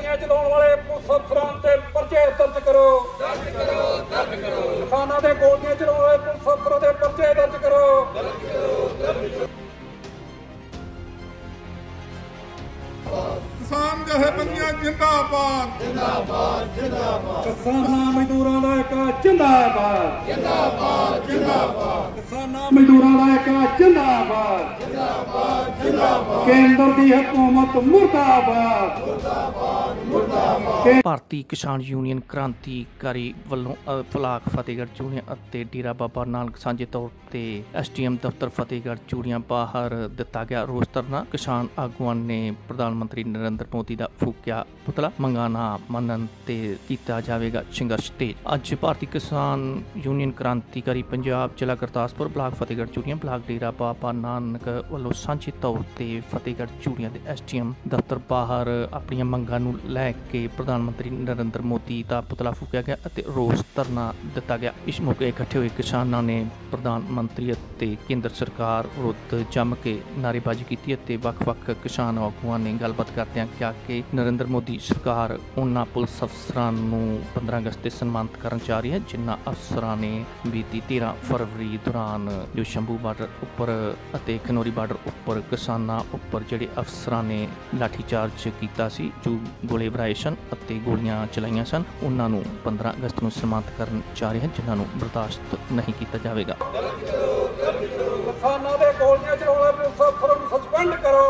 ਗੋਲੀਆਂ ਚਲਾਉਣ ਵਾਲੇ ਪੁਲਿਸ ਅਫਸਰਾਂ ਤੇ ਪਰਚੇ ਦਰਜ ਕਰੋ। ਕਿਸਾਨਾਂ ਦੇ ਗੋਲੀਆਂ ਚਲਾਉਣ ਵਾਲੇ ਪੁਲਿਸ ਅਫਸਰਾਂ ਦੇ ਪਰਚੇ ਦਰਜ ਕਰੋ। ਕਿਸਾਨ ਜਥੇਬੰਦੀਆਂ ਜਿੰਦਾਬਾਦ ਜਿੰਦਾਬਾਦ ਜਿੰਦਾਬਾਦ। ਕਿਸਾਨਾਂ ਮਜ਼ਦੂਰਾਂ ਦਾ ਇੱਕ ਜਿੰਦਾਬਾਦ ਜਿੰਦਾਬਾਦ ਜਿੰਦਾਬਾਦ। ਕਿਸਾਨਾਂ ਮਜ਼ਦੂਰਾਂ ਦਾ ਇੱਕ ਜਿੰਦਾਬਾਦ ਜਿੰਦਾਬਾਦ ਜਿੰਦਾਬਾਦ। ਕੇਂਦਰ ਦੀ ਹਕੂਮਤ ਮੁਰਦਾਬਾਦ ਭਾਰਤੀ ਕਿਸਾਨ ਯੂਨੀਅਨ ਕ੍ਰਾਂਤੀਕਾਰੀ ਵੱਲੋਂ ਫਲਾਕ ਫਤਿਹਗੜ੍ਹ ਚੂੜੀਆਂ ਅਤੇ ਡੇਰਾ ਬਾਬਾ ਨਾਨਕ ਸਾਂਝੇ ਤੌਰ ਤੇ ਐਸਟੀਐਮ ਦਫ਼ਤਰ ਫਤਿਹਗੜ੍ਹ ਚੂੜੀਆਂ ਬਾਹਰ ਦਿੱਤਾ ਗਿਆ ਰੋਸ ਧਰਨਾ। ਕਿਸਾਨ ਆਗੂਆਂ ਨੇ ਪ੍ਰਧਾਨ ਮੰਤਰੀ ਨਰਿੰਦਰ ਮੋਦੀ ਦਾ ਫੂਕਿਆ ਪੁਤਲਾ, ਮੰਗਾਂ ਨਾ ਮੰਨਣ ਤੇ ਕੀਤਾ ਜਾਵੇਗਾ ਸੰਘਰਸ਼ ਤੇਜ਼। ਅੱਜ ਭਾਰਤੀ ਕਿਸਾਨ ਯੂਨੀਅਨ ਕ੍ਰਾਂਤੀਕਾਰੀ ਪੰਜਾਬ ਜ਼ਿਲ੍ਹਾ ਗੁਰਦਾਸਪੁਰ ਬਲਾਕ ਫਤਿਹਗੜ੍ਹ ਚੂੜੀਆਂ ਬਲਾਕ ਡੇਰਾ ਬਾਬਾ ਨਾਨਕ ਵੱਲੋਂ ਸਾਂਝੇ ਤੌਰ ਤੇ ਫਤਿਹਗੜ੍ਹ ਚੂੜੀਆਂ ਦੇ ਐਸਟੀਐਮ ਦਫ਼ਤਰ ਬਾਹਰ ਆਪਣੀਆਂ ਮੰਗਾਂ ਨੂੰ ਲੈ ਕੇ ਪ੍ਰਧਾਨ ਮੰਤਰੀ ਨਰਿੰਦਰ ਮੋਦੀ ਦਾ ਪੁਤਲਾ ਫੂਕਿਆ ਗਿਆ ਅਤੇ ਰੋਸ ਧਰਨਾ ਦਿੱਤਾ ਗਿਆ। ਇਸ ਮੌਕੇ ਇਕੱਠੇ ਹੋਏ ਕਿਸਾਨਾਂ ਨੇ ਪ੍ਰਧਾਨ ਮੰਤਰੀ ਅਤੇ ਕੇਂਦਰ ਸਰਕਾਰ ਵਿਰੁੱਧ ਜੰਮ ਕੇ ਨਾਅਰੇਬਾਜ਼ੀ ਕੀਤੀ ਅਤੇ ਵੱਖ-ਵੱਖ ਕਿਸਾਨ ਆਗੂਆਂ ਨੇ ਗੱਲਬਾਤ ਕਰਦਿਆਂ ਕਿਹਾ ਕਿ ਨਰਿੰਦਰ ਮੋਦੀ ਸਰਕਾਰ ਉਹਨਾਂ ਪੁਲਿਸ ਅਫਸਰਾਂ ਨੂੰ 15 ਅਗਸਤ ਤੇ ਸਨਮਾਨਿਤ ਕਰਨ ਜਾ ਰਹੀ ਹੈ ਜਿਨ੍ਹਾਂ ਅਫਸਰਾਂ ਨੇ ਬੀਤੀ 13 ਫਰਵਰੀ ਦੌਰਾਨ ਜੋ ਸ਼ੰਭੂ ਬਾਰਡਰ ਉੱਪਰ ਅਤੇ ਖਨੌਰੀ ਬਾਰਡਰ ਉੱਪਰ ਕਿਸਾਨਾਂ ਉੱਪਰ ਜਿਹੜੇ ਅਫਸਰਾਂ ਨੇ ਲਾਠੀਚਾਰਜ ਕੀਤਾ ਸੀ, ਜੋ ਗੋਲੇ ਭਰਾਏ ਸਨ ਅਤੇ ਗੋਲੀਆਂ ਚਲਾਈਆਂ ਸਨ, ਉਹਨਾਂ ਨੂੰ 15 ਅਗਸਤ ਨੂੰ ਸਨਮਾਨਿਤ ਕਰਨ ਜਾ ਰਹੇ ਹਨ ਜਿਨ੍ਹਾਂ ਨੂੰ ਬਰਦਾਸ਼ਤ ਨਹੀਂ ਕੀਤਾ ਜਾਵੇਗਾ। ਕਿਸਾਨਾਂ ਦੇ ਗੋਲੀਆਂ ਚਲਾਉਣ ਵਾਲੇ ਪੁਲਿਸ ਅਫਸਰਾਂ ਨੂੰ ਸਸਪੈਂਡ ਕਰੋ।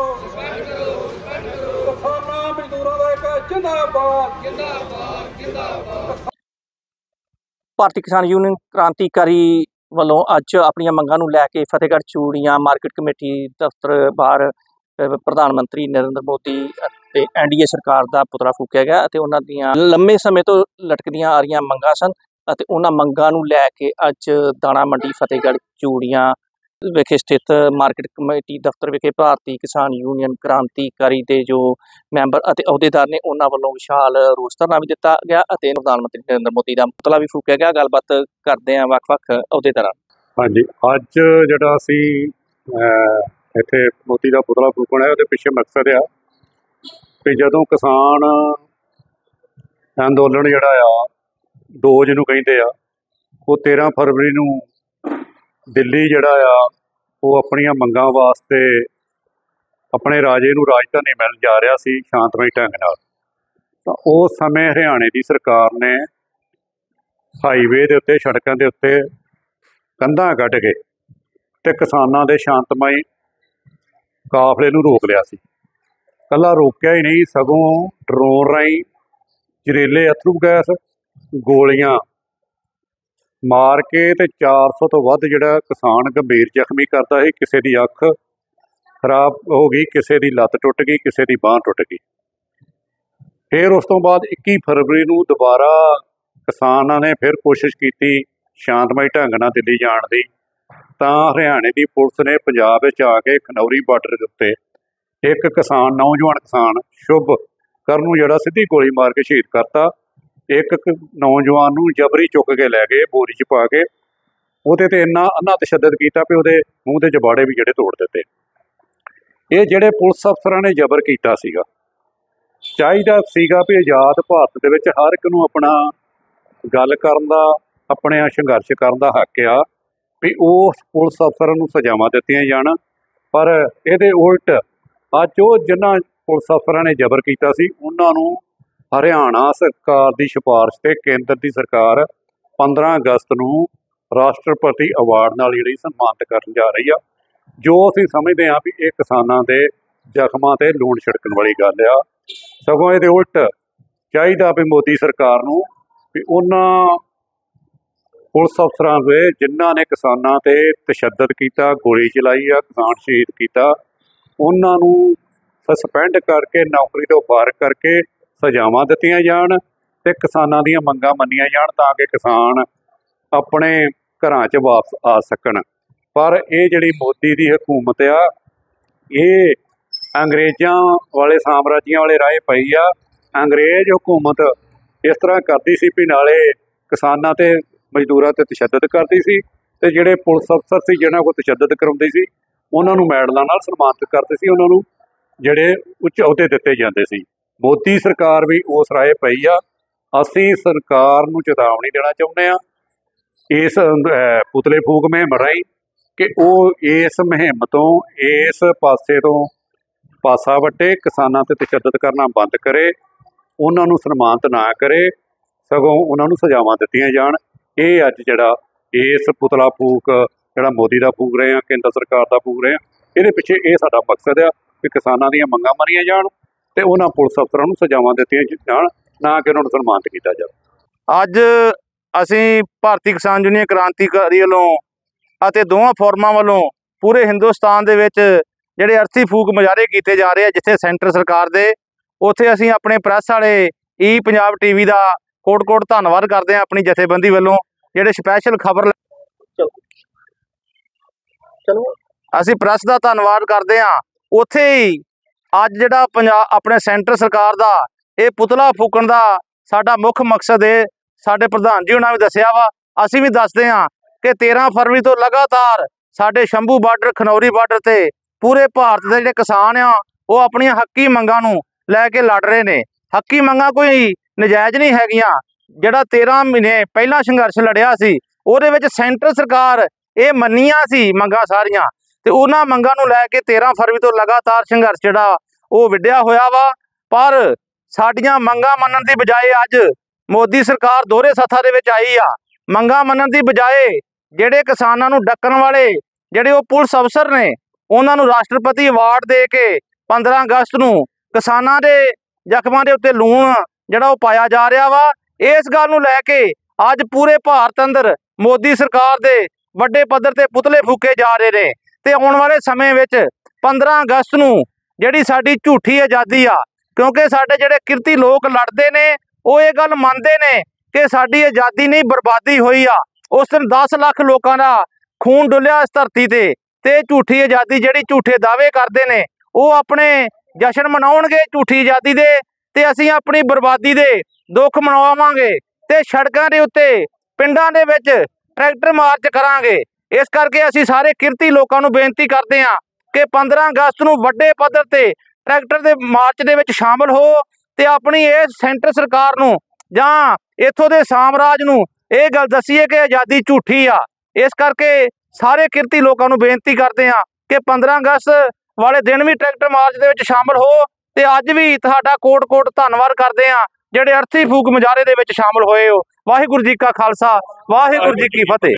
ਕਿਸਾਨਾਂ ਮਜ਼ਦੂਰਾਂ ਦਾ ਇੱਕ ਜਿੰਦਾਬਾਦ ਜਿੰਦਾਬਾਦ। ਭਾਰਤੀ ਕਿਸਾਨ ਯੂਨੀਅਨ ਕ੍ਰਾਂਤੀਕਾਰੀ ਵੱਲੋਂ ਅੱਜ ਆਪਣੀਆਂ ਮੰਗਾਂ ਨੂੰ ਲੈ ਕੇ ਫਤਿਹਗੜ੍ਹ ਚੂੜੀਆਂ ਮਾਰਕੀਟ ਕਮੇਟੀ ਦਫ਼ਤਰ ਬਾਹਰ ਪ੍ਰਧਾਨ ਮੰਤਰੀ ਨਰਿੰਦਰ ਮੋਦੀ ਅਤੇ ਐਨਡੀਏ ਸਰਕਾਰ ਦਾ ਪੁਤਲਾ ਫੂਕਿਆ ਗਿਆ ਅਤੇ ਉਹਨਾਂ ਦੀਆਂ ਲੰਮੇ ਸਮੇਂ ਤੋਂ ਲਟਕਦੀਆਂ ਆ ਰਹੀਆਂ ਮੰਗਾਂ ਸਨ ਅਤੇ ਉਹਨਾਂ ਮੰਗਾਂ ਨੂੰ ਲੈ ਕੇ ਅੱਜ ਦਾਣਾ ਮੰਡੀ ਫਤਿਹਗੜ੍ਹ ਚੂੜੀਆਂ ਵਿਖੇ ਸਥਿਤ ਮਾਰਕੀਟ ਕਮੇਟੀ ਦਫ਼ਤਰ ਵਿਖੇ ਭਾਰਤੀ ਕਿਸਾਨ ਯੂਨੀਅਨ ਕ੍ਰਾਂਤੀਕਾਰੀ ਦੇ ਜੋ ਮੈਂਬਰ ਅਤੇ ਅਹੁਦੇਦਾਰ ਨੇ ਉਹਨਾਂ ਵੱਲੋਂ ਵਿਸ਼ਾਲ ਰੋਸ ਧਰਨਾ ਵੀ ਦਿੱਤਾ ਗਿਆ ਅਤੇ ਪ੍ਰਧਾਨ ਮੰਤਰੀ ਨਰਿੰਦਰ ਮੋਦੀ ਦਾ ਪੁਤਲਾ ਵੀ ਫੂਕਿਆ ਗਿਆ। ਗੱਲਬਾਤ ਕਰਦੇ ਹਾਂ ਵੱਖ-ਵੱਖ ਅਹੁਦੇਦਾਰਾਂ। ਹਾਂਜੀ, ਅੱਜ ਜਿਹੜਾ ਅਸੀਂ ਇੱਥੇ ਮੋਦੀ ਦਾ ਪੁਤਲਾ ਫੂਕਣਾ ਹੈ, ਉਹਦੇ ਪਿੱਛੇ ਮਕਸਦ ਆ ਕਿ ਜਦੋਂ ਕਿਸਾਨ ਅੰਦੋਲਨ ਜਿਹੜਾ ਆ 2 ਜਿਹਨੂੰ ਕਹਿੰਦੇ ਆ, ਉਹ 13 ਫਰਵਰੀ ਨੂੰ ਦਿੱਲੀ ਜਿਹੜਾ ਆ ਉਹ ਆਪਣੀਆਂ ਮੰਗਾਂ ਵਾਸਤੇ ਆਪਣੇ ਰਾਜੇ ਨੂੰ ਰਾਜਧਾਨੀ ਮਿਲਣ ਜਾ ਰਿਹਾ ਸੀ ਸ਼ਾਂਤਮਈ ਢੰਗ ਨਾਲ। ਤਾਂ ਉਸ ਸਮੇਂ ਹਰਿਆਣੇ ਦੀ ਸਰਕਾਰ ਨੇ ਹਾਈਵੇ ਦੇ ਉੱਤੇ, ਸੜਕਾਂ ਦੇ ਉੱਤੇ ਕੰਧਾਂ ਕੱਢ ਕੇ ਤੇ ਕਿਸਾਨਾਂ ਦੇ ਸ਼ਾਂਤਮਈ ਕਾਫਲੇ ਨੂੰ ਰੋਕ ਲਿਆ ਸੀ। ਇਕੱਲਾ ਰੋਕਿਆ ਹੀ ਨਹੀਂ, ਸਗੋਂ ਡਰੋਨ ਰਾਹੀਂ ਜ਼ਹਿਰੀਲੇ ਅਥਰੂ ਗੈਸ, ਗੋਲੀਆਂ ਮਾਰ ਕੇ ਤੇ 400 ਤੋਂ ਵੱਧ ਜਿਹੜਾ ਕਿਸਾਨ ਗੰਭੀਰ ਜ਼ਖਮੀ ਕਰਦਾ ਸੀ। ਕਿਸੇ ਦੀ ਅੱਖ ਖਰਾਬ ਹੋ ਗਈ, ਕਿਸੇ ਦੀ ਲੱਤ ਟੁੱਟ ਗਈ, ਕਿਸੇ ਦੀ ਬਾਂਹ ਟੁੱਟ ਗਈ। ਫਿਰ ਉਸ ਤੋਂ ਬਾਅਦ 21 ਫਰਵਰੀ ਨੂੰ ਦੁਬਾਰਾ ਕਿਸਾਨਾਂ ਨੇ ਫਿਰ ਕੋਸ਼ਿਸ਼ ਕੀਤੀ ਸ਼ਾਂਤਮਈ ਢੰਗ ਨਾਲ ਦਿੱਲੀ ਜਾਣ ਦੀ। ਤਾਂ ਹਰਿਆਣੇ ਦੀ ਪੁਲਿਸ ਨੇ ਪੰਜਾਬ ਵਿੱਚ ਆ ਕੇ ਖਨੌਰੀ ਬਾਰਡਰ ਦੇ ਉੱਤੇ ਇੱਕ ਕਿਸਾਨ, ਨੌਜਵਾਨ ਕਿਸਾਨ ਸ਼ੁਭ ਕਰਨ ਨੂੰ ਜਿਹੜਾ ਸਿੱਧੀ ਗੋਲੀ ਮਾਰ ਕੇ ਸ਼ਹੀਦ ਕਰਤਾ। ਇੱਕ ਨੌਜਵਾਨ ਨੂੰ ਜਬਰੀ ਚੁੱਕ ਕੇ ਲੈ ਗਏ ਬੋਰੀ 'ਚ ਪਾ ਕੇ, ਉਹਦੇ ਤੇ ਇੰਨਾ ਤਸ਼ੱਦਦ ਕੀਤਾ ਵੀ ਉਹਦੇ ਮੂੰਹ ਦੇ ਜਬਾੜੇ ਵੀ ਜਿਹੜੇ ਤੋੜ ਦਿੱਤੇ। ਇਹ ਜਿਹੜੇ ਪੁਲਿਸ ਅਫਸਰਾਂ ਨੇ ਜ਼ਬਰ ਕੀਤਾ ਸੀਗਾ, ਚਾਹੀਦਾ ਸੀਗਾ ਵੀ ਆਜ਼ਾਦ ਭਾਰਤ ਦੇ ਵਿੱਚ ਹਰ ਇੱਕ ਨੂੰ ਆਪਣਾ ਗੱਲ ਕਰਨ ਦਾ, ਆਪਣੇ ਸੰਘਰਸ਼ ਕਰਨ ਦਾ ਹੱਕ ਆ ਵੀ ਉਸ ਪੁਲਿਸ ਅਫਸਰਾਂ ਨੂੰ ਸਜ਼ਾਵਾਂ ਦਿੱਤੀਆਂ ਜਾਣ। ਪਰ ਇਹਦੇ ਉਲਟ ਅੱਜ ਉਹ ਜਿਨ੍ਹਾਂ ਪੁਲਿਸ ਅਫਸਰਾਂ ਨੇ ਜ਼ਬਰ ਕੀਤਾ ਸੀ ਉਹਨਾਂ ਨੂੰ ਹਰਿਆਣਾ ਸਰਕਾਰ ਦੀ ਸਿਫਾਰਿਸ਼ 'ਤੇ ਕੇਂਦਰ ਦੀ ਸਰਕਾਰ 15 ਅਗਸਤ ਨੂੰ ਰਾਸ਼ਟਰਪਤੀ ਅਵਾਰਡ ਨਾਲ ਜਿਹੜੀ ਸਨਮਾਨਿਤ ਕਰਨ ਜਾ ਰਹੀ ਆ, ਜੋ ਅਸੀਂ ਸਮਝਦੇ ਹਾਂ ਵੀ ਇਹ ਕਿਸਾਨਾਂ ਦੇ ਜ਼ਖਮਾਂ 'ਤੇ ਲੂਣ ਛਿੜਕਣ ਵਾਲੀ ਗੱਲ ਆ। ਸਗੋਂ ਇਹਦੇ ਉਲਟ ਚਾਹੀਦਾ ਵੀ ਮੋਦੀ ਸਰਕਾਰ ਨੂੰ ਵੀ ਉਹਨਾਂ ਪੁਲਿਸ ਅਫਸਰਾਂ ਦੇ ਜਿਨ੍ਹਾਂ ਨੇ ਕਿਸਾਨਾਂ 'ਤੇ ਤਸ਼ੱਦਦ ਕੀਤਾ, ਗੋਲੀ ਚਲਾਈ ਆ, ਕਿਸਾਨ ਸ਼ਹੀਦ ਕੀਤਾ, ਉਹਨਾਂ ਨੂੰ ਸਸਪੈਂਡ ਕਰਕੇ ਨੌਕਰੀ ਤੋਂ ਬਾਹਰ ਕਰਕੇ ਸਜ਼ਾਵਾਂ ਦਿੱਤੀਆਂ ਜਾਣ ਤੇ ਕਿਸਾਨਾਂ ਦੀਆਂ ਮੰਗਾਂ ਮੰਨੀਆਂ ਜਾਣ ਤਾਂ ਕਿ ਕਿਸਾਨ ਆਪਣੇ ਘਰਾਂ 'ਚ ਵਾਪਸ ਆ ਸਕਣ। ਪਰ ਇਹ ਜਿਹੜੀ ਮੋਦੀ ਦੀ ਹਕੂਮਤ ਆ, ਇਹ ਅੰਗਰੇਜ਼ਾਂ ਵਾਲੇ ਸਾਮਰਾਜੀਆਂ ਵਾਲੇ ਰਾਹ ਪਈ ਆ। ਅੰਗਰੇਜ਼ ਹਕੂਮਤ ਇਸ ਤਰ੍ਹਾਂ ਕਰਦੀ ਸੀ ਵੀ ਨਾਲੇ ਕਿਸਾਨਾਂ ਤੇ ਮਜ਼ਦੂਰਾਂ ਤੇ ਤਸ਼ੱਦਦ ਕਰਦੀ ਸੀ ਤੇ ਜਿਹੜੇ ਪੁਲਿਸ ਅਫਸਰ ਸੀ ਜਿਹਨਾਂ ਕੋਲ ਤਸ਼ੱਦਦ ਕਰਾਉਂਦੀ ਸੀ ਉਹਨਾਂ ਨੂੰ ਮੈਡਲਾਂ ਨਾਲ ਸਨਮਾਨਿਤ ਕਰਦੇ ਸੀ, ਉਹਨਾਂ ਨੂੰ ਜਿਹੜੇ ਉੱਚ ਅਹੁਦੇ ਦਿੱਤੇ ਜਾਂਦੇ ਸੀ। ਮੋਦੀ ਸਰਕਾਰ ਵੀ ਉਸ ਰਾਏ ਪਈ ਆ। ਅਸੀਂ ਸਰਕਾਰ ਨੂੰ ਚੇਤਾਵਨੀ ਦੇਣਾ ਚਾਹੁੰਦੇ ਹਾਂ ਇਸ ਪੁਤਲੇ ਫੂਕ ਮੁਹਿੰਮ ਰਾਹੀਂ ਕਿ ਉਹ ਇਸ ਮੁਹਿੰਮ ਤੋਂ, ਇਸ ਪਾਸੇ ਤੋਂ ਪਾਸਾ ਵੱਟੇ, ਕਿਸਾਨਾਂ ਤੇ ਤਸ਼ੱਦਦ ਕਰਨਾ ਬੰਦ ਕਰੇ, ਉਹਨਾਂ ਨੂੰ ਸਨਮਾਨਿਤ ਨਾ ਕਰੇ, ਸਗੋਂ ਉਹਨਾਂ ਨੂੰ ਸਜ਼ਾਵਾਂ ਦਿੱਤੀਆਂ ਜਾਣ। ਇਹ ਅੱਜ ਜਿਹੜਾ ਇਸ ਪੁਤਲਾ ਫੂਕ ਜਿਹੜਾ ਮੋਦੀ ਦਾ ਫੂਕ ਰਹੇ ਆ, ਕੇਂਦਰ ਸਰਕਾਰ ਦਾ ਫੂਕ ਰਹੇ ਆ, ਇਹਦੇ ਪਿੱਛੇ ਇਹ ਸਾਡਾ ਮਕਸਦ ਆ ਕਿ ਕਿਸਾਨਾਂ ਦੀਆਂ ਮੰਗਾਂ ਮੰਨੀਆਂ ਜਾਣ ਤੇ ਉਹਨਾਂ ਪੁਲਿਸ ਅਫਸਰਾਂ ਨੂੰ ਸਜ਼ਾਵਾਂ ਦਿੱਤੀਆਂ ਜਾਣ, ਨਾ ਕਿ ਉਹਨਾਂ ਨੂੰ ਸਨਮਾਨਿਤ ਕੀਤਾ ਜਾਵੇ। ਅੱਜ ਅਸੀਂ ਭਾਰਤੀ ਕਿਸਾਨ ਯੂਨੀਅਨ ਕ੍ਰਾਂਤੀਕਾਰੀ ਵੱਲੋਂ ਅਤੇ ਦੋਵਾਂ ਫੋਰਮਾਂ ਵੱਲੋਂ ਪੂਰੇ ਹਿੰਦੁਸਤਾਨ ਦੇ ਵਿੱਚ ਜਿਹੜੇ ਅਰਥੀ ਫੂਕ ਮੁਜ਼ਾਹਰੇ ਕੀਤੇ ਜਾ ਰਹੇ ਆ, ਜਿੱਥੇ ਸੈਂਟਰ ਸਰਕਾਰ ਦੇ, ਉੱਥੇ ਅਸੀਂ ਆਪਣੇ ਪ੍ਰੈਸ ਵਾਲੇ ਪੰਜਾਬ TV ਦਾ ਕੋਟ-ਕੋਟ ਧੰਨਵਾਦ ਕਰਦੇ ਹਾਂ ਆਪਣੀ ਜਥੇਬੰਦੀ ਵੱਲੋਂ, ਜਿਹੜੇ ਸਪੈਸ਼ਲ ਖਬਰ ਅਸੀਂ ਪ੍ਰੈਸ ਦਾ ਧੰਨਵਾਦ ਕਰਦੇ ਹਾਂ। ਉੱਥੇ ਹੀ ਅੱਜ ਜਿਹੜਾ ਆਪਣੇ ਸੈਂਟਰ ਸਰਕਾਰ ਦਾ ਇਹ ਪੁਤਲਾ ਫੂਕਣ ਦਾ ਸਾਡਾ ਮੁੱਖ ਮਕਸਦ ਹੈ, ਸਾਡੇ ਪ੍ਰਧਾਨ ਜੀ ਉਹਨਾਂ ਨੇ ਦੱਸਿਆ ਵਾ, ਅਸੀਂ ਵੀ ਦੱਸਦੇ ਹਾਂ ਕਿ 13 ਫਰਵਰੀ ਤੋਂ ਲਗਾਤਾਰ ਸਾਡੇ ਸ਼ੰਭੂ ਬਾਰਡਰ, ਖਨੌਰੀ ਬਾਰਡਰ ਤੇ ਪੂਰੇ ਭਾਰਤ ਦੇ ਜਿਹੜੇ ਕਿਸਾਨ ਆ ਉਹ ਆਪਣੀਆਂ ਹੱਕੀ ਮੰਗਾਂ ਨੂੰ ਲੈ ਕੇ ਲੜ ਰਹੇ ਨੇ। ਹੱਕੀ ਮੰਗਾਂ ਕੋਈ ਨਜਾਇਜ਼ ਨਹੀਂ ਹੈਗੀਆਂ। ਜਿਹੜਾ 13 ਮਹੀਨੇ ਪਹਿਲਾਂ ਸੰਘਰਸ਼ ਲੜਿਆ ਸੀ ਉਹਦੇ ਵਿੱਚ ਸੈਂਟਰ ਸਰਕਾਰ ਇਹ ਮੰਨੀਆਂ ਸੀ ਮੰਗਾਂ ਸਾਰੀਆਂ, ਤੇ ਉਹਨਾਂ ਮੰਗਾਂ ਨੂੰ ਲੈ ਕੇ 13 ਫਰਵਰੀ ਤੋਂ ਲਗਾਤਾਰ ਸੰਘਰਸ਼ ਜਿਹੜਾ ਉਹ ਵਿੱਢਿਆ ਹੋਇਆ ਵਾ। ਪਰ ਸਾਡੀਆਂ ਮੰਗਾਂ ਮੰਨਣ ਦੀ ਬਜਾਏ ਅੱਜ ਮੋਦੀ ਸਰਕਾਰ ਦੋਹਰੇ ਸੱਥਾਂ ਦੇ ਵਿੱਚ ਆਈ ਆ। ਮੰਗਾਂ ਮੰਨਣ ਦੀ ਬਜਾਏ ਜਿਹੜੇ ਕਿਸਾਨਾਂ ਨੂੰ ਡੱਕਣ ਵਾਲੇ ਜਿਹੜੇ ਉਹ ਪੁਲਿਸ ਅਫਸਰ ਨੇ, ਉਹਨਾਂ ਨੂੰ ਰਾਸ਼ਟਰਪਤੀ ਅਵਾਰਡ ਦੇ ਕੇ 15 ਅਗਸਤ ਨੂੰ ਕਿਸਾਨਾਂ ਦੇ ਜ਼ਖਮਾਂ ਦੇ ਉੱਤੇ ਲੂਣ ਜਿਹੜਾ ਉਹ ਪਾਇਆ ਜਾ ਰਿਹਾ ਵਾ। ਇਸ ਗੱਲ ਨੂੰ ਲੈ ਕੇ ਅੱਜ ਪੂਰੇ ਭਾਰਤ ਅੰਦਰ ਮੋਦੀ ਸਰਕਾਰ ਦੇ ਵੱਡੇ ਪੱਧਰ ਤੇ ਪੁਤਲੇ ਫੂਕੇ ਜਾ ਰਹੇ ਨੇ, ਤੇ ਆਉਣ ਵਾਲੇ ਸਮੇਂ ਵਿੱਚ 15 ਅਗਸਤ ਨੂੰ ਜਿਹੜੀ ਸਾਡੀ ਝੂਠੀ ਆਜ਼ਾਦੀ ਆ, ਕਿਉਂਕਿ ਸਾਡੇ ਜਿਹੜੇ ਕਿਰਤੀ ਲੋਕ ਲੜਦੇ ਨੇ ਉਹ ਇਹ ਗੱਲ ਮੰਨਦੇ ਨੇ ਕਿ ਸਾਡੀ ਆਜ਼ਾਦੀ ਨਹੀਂ ਬਰਬਾਦੀ ਹੋਈ ਆ। ਉਸ ਦਿਨ 10 ਲੱਖ ਲੋਕਾਂ ਦਾ ਖੂਨ ਡੁੱਲਿਆ ਇਸ ਧਰਤੀ ਤੇ ਝੂਠੀ ਆਜ਼ਾਦੀ ਜਿਹੜੀ ਝੂਠੇ ਦਾਅਵੇ ਕਰਦੇ ਨੇ ਉਹ ਆਪਣੇ ਜਸ਼ਨ ਮਨਾਉਣਗੇ ਝੂਠੀ ਆਜ਼ਾਦੀ ਦੇ, ਤੇ ਅਸੀਂ ਆਪਣੀ ਬਰਬਾਦੀ ਦੇ ਦੁੱਖ ਮਨਾਵਾਂਗੇ ਤੇ ਸੜਕਾਂ ਦੇ ਉੱਤੇ ਪਿੰਡਾਂ ਦੇ ਵਿੱਚ ਟਰੈਕਟਰ ਮਾਰਚ ਕਰਾਂਗੇ। ਇਸ ਕਰਕੇ ਅਸੀਂ ਸਾਰੇ ਕਿਰਤੀ ਲੋਕਾਂ ਨੂੰ ਬੇਨਤੀ ਕਰਦੇ ਹਾਂ ਕਿ 15 ਅਗਸਤ ਨੂੰ ਵੱਡੇ ਪੱਧਰ ਤੇ ਟਰੈਕਟਰ ਦੇ ਮਾਰਚ ਦੇ ਵਿੱਚ ਸ਼ਾਮਲ ਹੋ ਤੇ ਆਪਣੀ ਇਸ ਸੈਂਟਰ ਸਰਕਾਰ ਨੂੰ ਜਾਂ ਇੱਥੋਂ ਦੇ ਸਾਮਰਾਜ ਨੂੰ ਇਹ ਗੱਲ ਦੱਸੀਏ ਕਿ ਆਜ਼ਾਦੀ ਝੂਠੀ ਆ। ਇਸ ਕਰਕੇ ਸਾਰੇ ਕਿਰਤੀ ਲੋਕਾਂ ਨੂੰ ਬੇਨਤੀ ਕਰਦੇ ਹਾਂ ਕਿ 15 ਅਗਸਤ ਵਾਲੇ ਦਿਨ ਵੀ ਟਰੈਕਟਰ ਮਾਰਚ ਦੇ ਵਿੱਚ ਸ਼ਾਮਲ ਹੋ, ਤੇ ਅੱਜ ਵੀ ਤੁਹਾਡਾ ਕੋਟ-ਕੋਟ ਧੰਨਵਾਦ ਕਰਦੇ ਹਾਂ ਜਿਹੜੇ ਅਰਥੀ ਫੂਕ ਮੁਜ਼ਾਹਰੇ ਦੇ ਵਿੱਚ ਸ਼ਾਮਲ ਹੋਏ ਹੋ। ਵਾਹਿਗੁਰੂ ਜੀ ਕਾ ਖਾਲਸਾ, ਵਾਹਿਗੁਰੂ ਜੀ ਕੀ ਫਤਿਹ।